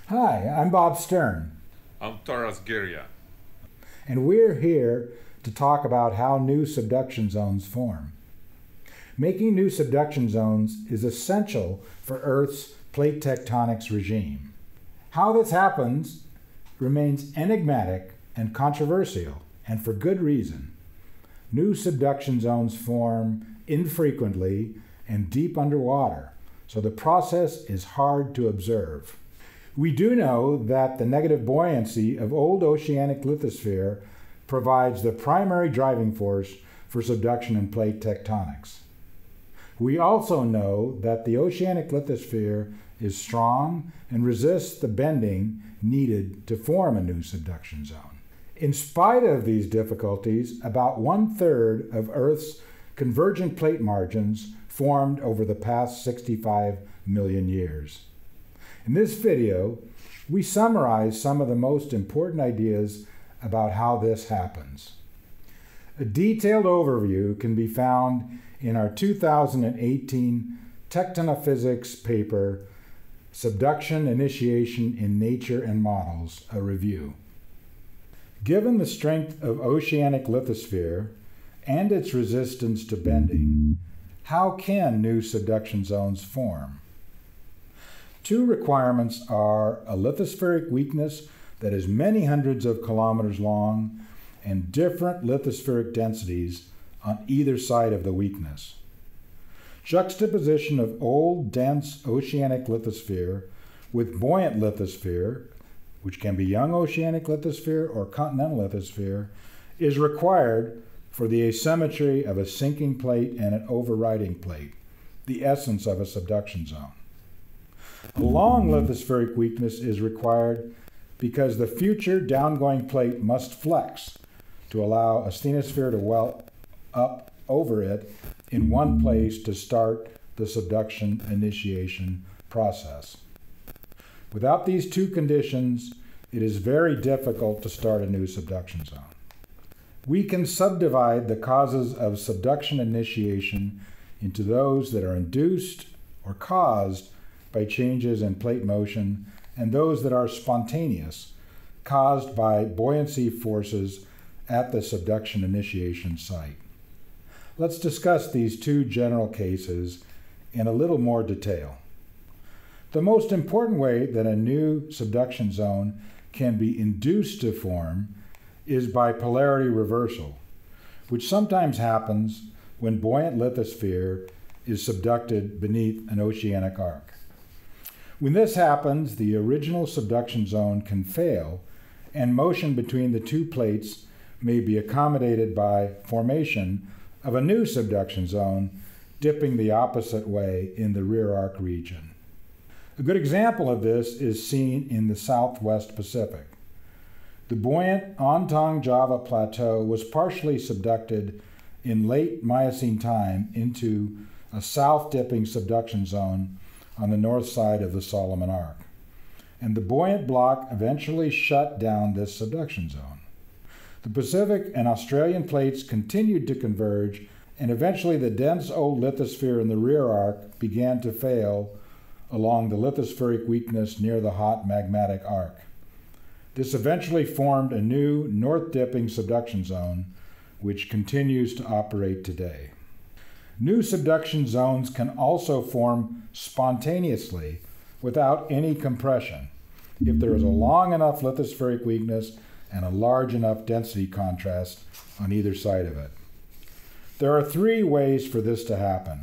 Hi, I'm Bob Stern, I'm Taras Geria. and we're here to talk about how new subduction zones form. Making new subduction zones is essential for Earth's plate tectonics regime. How this happens remains enigmatic and controversial, and for good reason. New subduction zones form infrequently and deep underwater, so the process is hard to observe. We do know that the negative buoyancy of old oceanic lithosphere provides the primary driving force for subduction and plate tectonics. We also know that the oceanic lithosphere is strong and resists the bending needed to form a new subduction zone. In spite of these difficulties, about 1/3 of Earth's convergent plate margins formed over the past 65 million years. In this video, we summarize some of the most important ideas about how this happens. A detailed overview can be found in our 2018 Tectonophysics paper, Subduction Initiation in Nature and Models, a review. Given the strength of oceanic lithosphere and its resistance to bending, how can new subduction zones form? Two requirements are a lithospheric weakness that is many hundreds of kilometers long and different lithospheric densities on either side of the weakness. Juxtaposition of old, dense oceanic lithosphere with buoyant lithosphere, which can be young oceanic lithosphere or continental lithosphere, is required for the asymmetry of a sinking plate and an overriding plate, the essence of a subduction zone. A long lithospheric weakness is required because the future downgoing plate must flex to allow a asthenosphere to well up over it in one place to start the subduction initiation process. Without these two conditions, it is very difficult to start a new subduction zone. We can subdivide the causes of subduction initiation into those that are induced or caused by changes in plate motion and those that are spontaneous, caused by buoyancy forces at the subduction initiation site. Let's discuss these two general cases in a little more detail. The most important way that a new subduction zone can be induced to form is by polarity reversal, which sometimes happens when buoyant lithosphere is subducted beneath an oceanic arc. When this happens, the original subduction zone can fail, and motion between the two plates may be accommodated by formation of a new subduction zone dipping the opposite way in the rear arc region. A good example of this is seen in the Southwest Pacific. The buoyant Ontong Java Plateau was partially subducted in late Miocene time into a south-dipping subduction zone on the north side of the Solomon Arc, and the buoyant block eventually shut down this subduction zone. The Pacific and Australian plates continued to converge, and eventually the dense old lithosphere in the rear arc began to fail along the lithospheric weakness near the hot magmatic arc. This eventually formed a new north-dipping subduction zone, which continues to operate today. New subduction zones can also form spontaneously without any compression if there is a long enough lithospheric weakness and a large enough density contrast on either side of it. There are three ways for this to happen: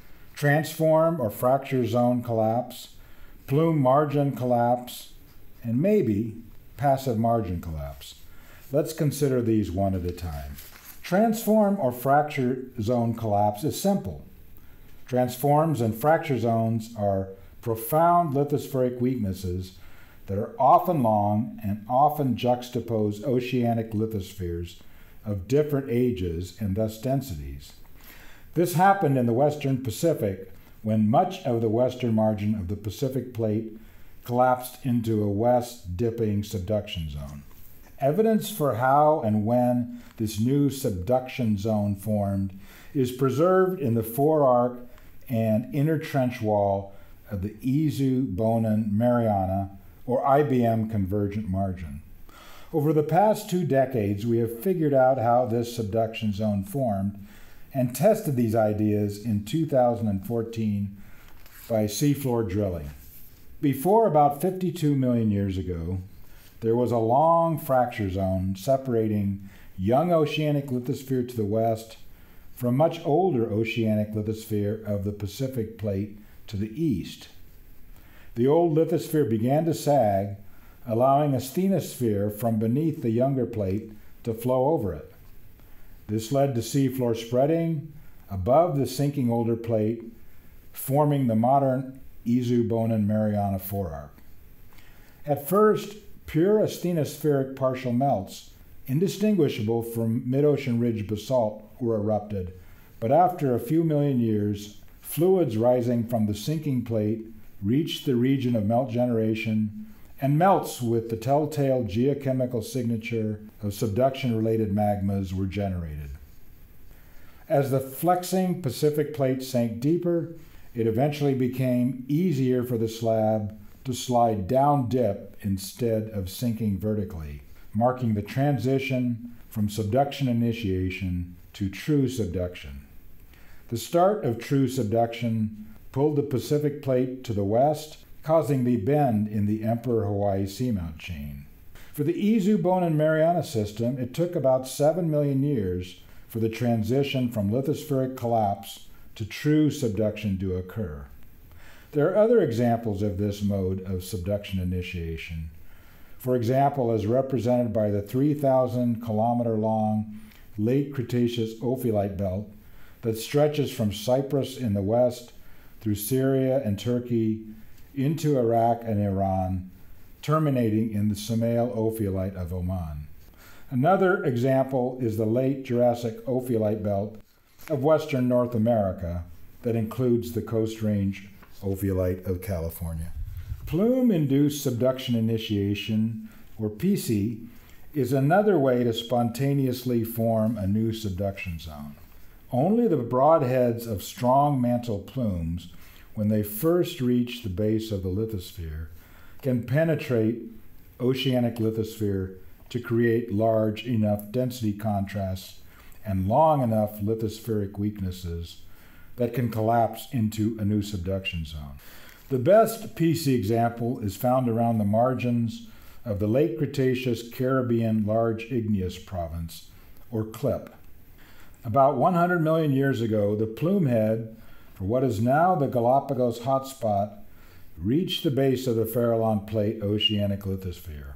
transform or fracture zone collapse, plume margin collapse, and maybe passive margin collapse. Let's consider these one at a time. Transform or fracture zone collapse is simple. Transforms and fracture zones are profound lithospheric weaknesses that are often long and often juxtapose oceanic lithospheres of different ages and thus densities. This happened in the Western Pacific when much of the western margin of the Pacific plate collapsed into a west-dipping subduction zone. Evidence for how and when this new subduction zone formed is preserved in the forearc and inner trench wall of the Izu Bonin Mariana or IBM convergent margin. Over the past 2 decades, we have figured out how this subduction zone formed and tested these ideas in 2014 by seafloor drilling. Before about 52 million years ago, there was a long fracture zone separating young oceanic lithosphere to the west from much older oceanic lithosphere of the Pacific Plate to the east. The old lithosphere began to sag, allowing a asthenosphere from beneath the younger plate to flow over it. This led to seafloor spreading above the sinking older plate, forming the modern Isu-Bonin-Mariana forearc. At first, pure asthenospheric partial melts, indistinguishable from mid-ocean ridge basalt, were erupted, but after a few million years, fluids rising from the sinking plate reached the region of melt generation, and melts with the telltale geochemical signature of subduction-related magmas were generated. As the flexing Pacific Plate sank deeper, it eventually became easier for the slab to slide down dip instead of sinking vertically, marking the transition from subduction initiation to true subduction. The start of true subduction pulled the Pacific Plate to the west, causing the bend in the Emperor-Hawaii seamount chain. For the Isu-Bonin-Mariana system, it took about 7 million years for the transition from lithospheric collapse to true subduction to occur. There are other examples of this mode of subduction initiation. For example, as represented by the 3,000-kilometer-long late Cretaceous ophiolite belt that stretches from Cyprus in the west through Syria and Turkey into Iraq and Iran, terminating in the Samail ophiolite of Oman. Another example is the late Jurassic ophiolite belt of western North America that includes the Coast Range ophiolite of California. Plume-induced subduction initiation, or PC, is another way to spontaneously form a new subduction zone. Only the broadheads of strong mantle plumes, when they first reach the base of the lithosphere, can penetrate oceanic lithosphere to create large enough density contrasts and long enough lithospheric weaknesses that can collapse into a new subduction zone. The best PC example is found around the margins of the late Cretaceous Caribbean Large Igneous Province, or CLIP. About 100 million years ago, the plume head for what is now the Galapagos hotspot reached the base of the Farallon Plate oceanic lithosphere.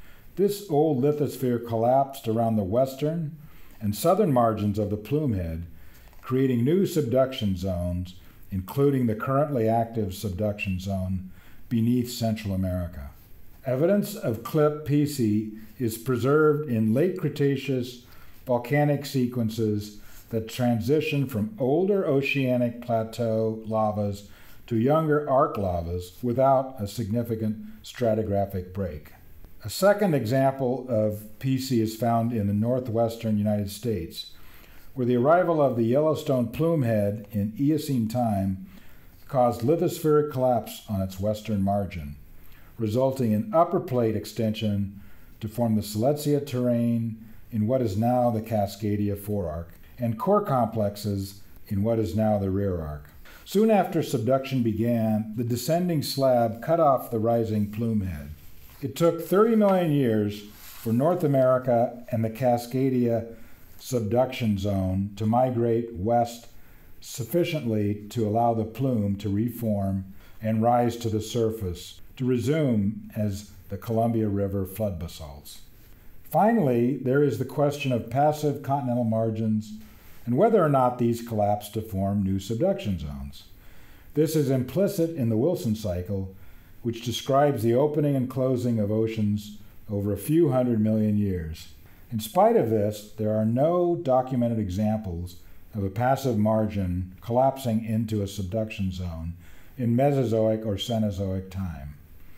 This old lithosphere collapsed around the western and southern margins of the plume head, creating new subduction zones, including the currently active subduction zone beneath Central America. Evidence of CLIP PC is preserved in late Cretaceous volcanic sequences that transition from older oceanic plateau lavas to younger arc lavas without a significant stratigraphic break. A second example of PC is found in the northwestern United States, where the arrival of the Yellowstone plume head in Eocene time caused lithospheric collapse on its western margin, resulting in upper plate extension to form the Silesia terrain in what is now the Cascadia forearc, and core complexes in what is now the rear arc. Soon after subduction began, the descending slab cut off the rising plume head. It took 30 million years for North America and the Cascadia subduction zone to migrate west sufficiently to allow the plume to reform and rise to the surface to resume as the Columbia River flood basalts. Finally, there is the question of passive continental margins and whether or not these collapse to form new subduction zones. This is implicit in the Wilson cycle, which describes the opening and closing of oceans over a few 100 million years. In spite of this, there are no documented examples of a passive margin collapsing into a subduction zone in Mesozoic or Cenozoic time.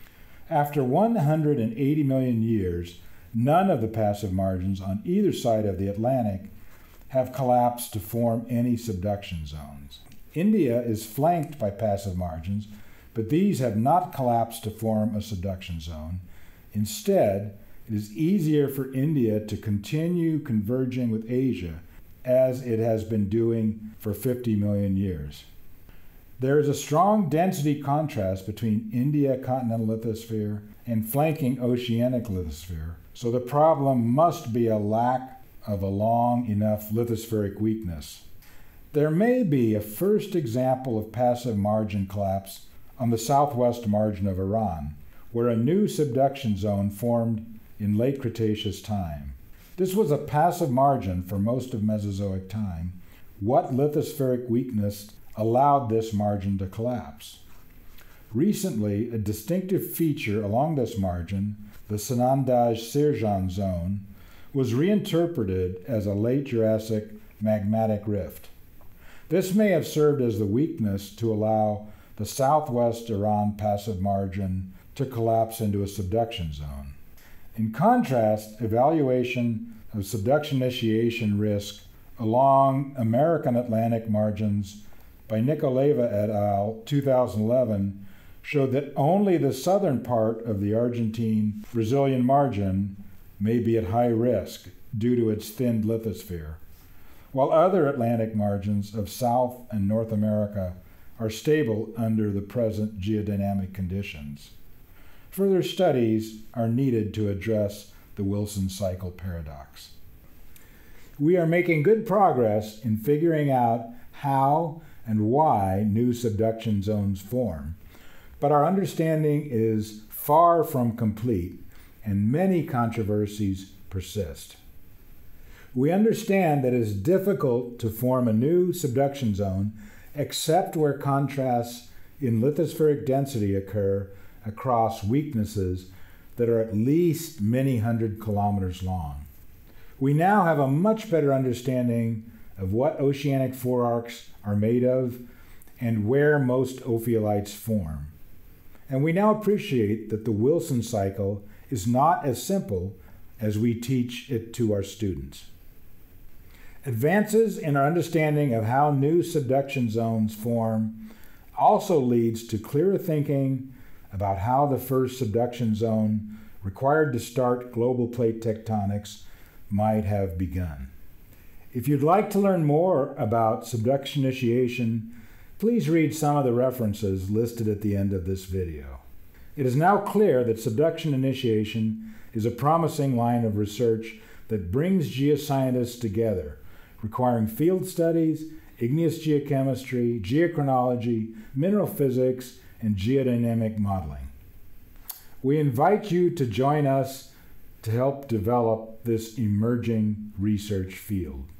After 180 million years, none of the passive margins on either side of the Atlantic have collapsed to form any subduction zones. India is flanked by passive margins, but these have not collapsed to form a subduction zone. Instead, it is easier for India to continue converging with Asia as it has been doing for 50 million years. There is a strong density contrast between India continental lithosphere and flanking oceanic lithosphere, so the problem must be a lack of a long enough lithospheric weakness. There may be a first example of passive margin collapse on the southwest margin of Iran, where a new subduction zone formed in late Cretaceous time. This was a passive margin for most of Mesozoic time. What lithospheric weakness allowed this margin to collapse? Recently, a distinctive feature along this margin, the Sanandaj-Sirjan zone, was reinterpreted as a late Jurassic magmatic rift. This may have served as the weakness to allow the southwest Iran passive margin to collapse into a subduction zone. In contrast, evaluation of subduction initiation risk along American Atlantic margins by Nikoleva et al. 2011 showed that only the southern part of the Argentine-Brazilian margin may be at high risk due to its thinned lithosphere, while other Atlantic margins of South and North America are stable under the present geodynamic conditions. Further studies are needed to address the Wilson cycle paradox. We are making good progress in figuring out how and why new subduction zones form, but our understanding is far from complete and many controversies persist. We understand that it is difficult to form a new subduction zone except where contrasts in lithospheric density occur across weaknesses that are at least many hundred kilometers long. We now have a much better understanding of what oceanic forearcs are made of and where most ophiolites form. And we now appreciate that the Wilson cycle is not as simple as we teach it to our students. Advances in our understanding of how new subduction zones form also leads to clearer thinking about how the first subduction zone required to start global plate tectonics might have begun. If you'd like to learn more about subduction initiation, please read some of the references listed at the end of this video. It is now clear that subduction initiation is a promising line of research that brings geoscientists together, requiring field studies, igneous geochemistry, geochronology, mineral physics, and geodynamic modeling. We invite you to join us to help develop this emerging research field.